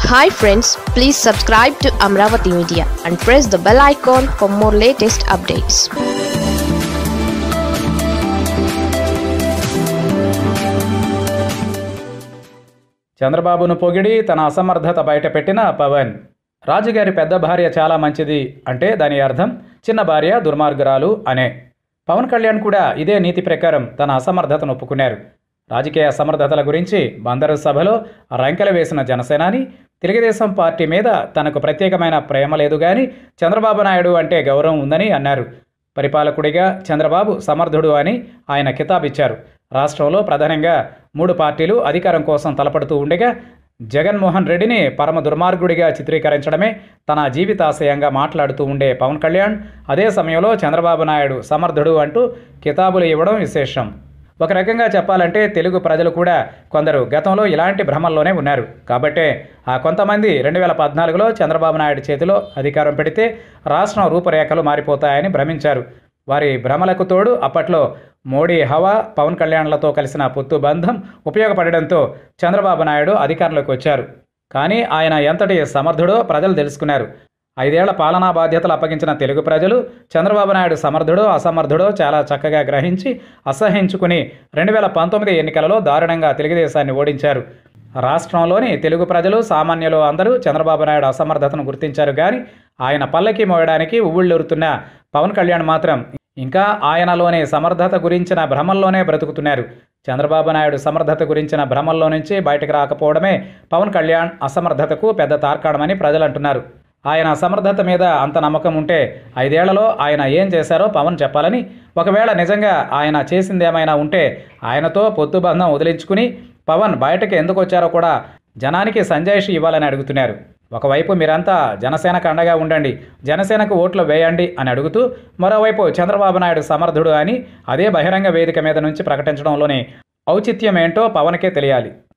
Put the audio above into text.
Hi friends, please subscribe to Amaravathi Media and press the bell icon for more latest updates. చంద్రబాబును పొగిడి తన అసమర్థత బయటపెట్టిన పవన్. రాజుగారి పెద్ద భార్య చాలా మంచిది అంటే దాని అర్థం చిన్న భార్య దుర్మార్గురాలు అనే. పవన్ కళ్యాణ్ కూడా ఇదే నీతి ప్రకారం తన అసమర్థతను ఒప్పుకున్నారు. రాజకీయ అసమర్థతల గురించి బందరు సభలో రంకెలు వేసిన జనసేనాని తెలుగుదేశం పార్టీ మీద తనకు ప్రత్యేకమైన ప్రేమ లేదు కానీ చంద్రబాబు నాయుడు అంటే గౌరవం ఉందని అన్నారు. పరిపాలకుడిగా చంద్రబాబు సమర్థుడు అని ఆయన కితాబిచ్చారు. రాష్ట్రంలో ప్రధానంగా 3 పార్టీలు అధికారం కోసం తలపడుతూ ఉండగా జగన్మోహన్ రెడ్డిని పరమ దుర్మార్గుడిగా చిత్రీకరించడమే తన జీవితాశయంగా మాట్లాడుతూ ఉండే పవన్ కళ్యాణ్ అదే సమయంలో చంద్రబాబు నాయుడు సమర్థుడు అంటూ కితాబులు ఇవ్వడం విశేషం. ఒక రకంగా చెప్పాలంటే తెలుగు ప్రజలు కూడా కొందరు గతంలో ఇలాంటి భ్రమల్లోనే ఉన్నారు. కాబట్టే ఆ కొంతమంది 2014లో చంద్రబాబు నాయుడు చేతిలో అధికారం పెడితే రాష్ట్రం రూపురేఖలు మారిపోతాయని భ్రమించారు. వారి భ్రమలకు తోడు అప్పట్లో మోడీ హవా, పవన్ కళ్యాణ్లతో కలిసిన పొత్తు బంధం ఉపయోగపడడంతో చంద్రబాబు నాయుడు అధికారంలోకి వచ్చారు. కానీ ఆయన ఎంతటి సమర్థుడో ప్రజలు తెలుసుకున్నారు. 5 ఏళ్ల పాలనా బాధ్యతలు అప్పగించిన తెలుగు ప్రజలు చంద్రబాబు నాయుడు సమర్థుడో అసమర్థుడో చాలా చక్కగా గ్రహించి అసహించుకుని 2019 ఎన్నికలలో దారుణంగా తెలుగుదేశాన్ని ఓడించారు. రాష్ట్రంలోని తెలుగు ప్రజలు సామాన్యులు అందరూ చంద్రబాబు నాయుడు అసమర్థతను గుర్తించారు. కానీ ఆయన పల్లకి మోయడానికి ఉవ్విళ్ళూరుతున్న పవన్ కళ్యాణ్ మాత్రం ఇంకా ఆయనలోని సమర్థత గురించిన భ్రమల్లోనే బ్రతుకుతున్నారు. చంద్రబాబు నాయుడు సమర్థత గురించిన భ్రమల్లో నుంచి బయటకు రాకపోవడమే పవన్ కళ్యాణ్ అసమర్థతకు పెద్ద తార్కాణమని ప్రజలు అంటున్నారు. ఆయన అసమర్థత మీద అంత నమ్మకం ఉంటే 5 ఏళ్లలో ఆయన ఏం చేశారో పవన్ చెప్పాలని, ఒకవేళ నిజంగా ఆయన చేసిందేమైనా ఉంటే ఆయనతో పొత్తుబంధం వదిలించుకుని పవన్ బయటకు ఎందుకు వచ్చారో కూడా జనానికి సంజాయిషి ఇవ్వాలని అడుగుతున్నారు. ఒకవైపు మీరంతా జనసేనకు అండగా ఉండండి, జనసేనకు ఓట్లు వేయండి అని అడుగుతూ, మరోవైపు చంద్రబాబు నాయుడు సమర్థుడు అని అదే బహిరంగ వేదిక మీద నుంచి ప్రకటించడంలోని ఔచిత్యం ఏంటో పవన్కే తెలియాలి.